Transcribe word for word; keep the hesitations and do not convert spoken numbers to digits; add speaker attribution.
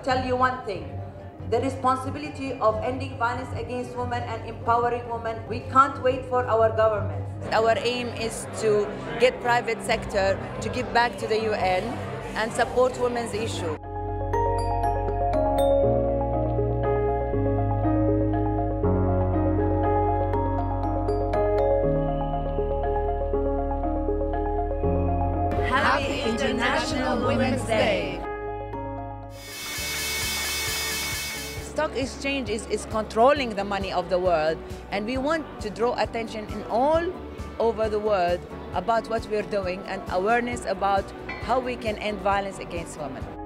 Speaker 1: tell you one thing. The responsibility of ending violence against women and empowering women, we can't wait for our government.
Speaker 2: Our aim is to get private sector to give back to the U N and support women's issue.
Speaker 3: Happy International Women's Day!
Speaker 2: Stock exchange is, is controlling the money of the world, and we want to draw attention in all over the world about what we're doing and awareness about how we can end violence against women.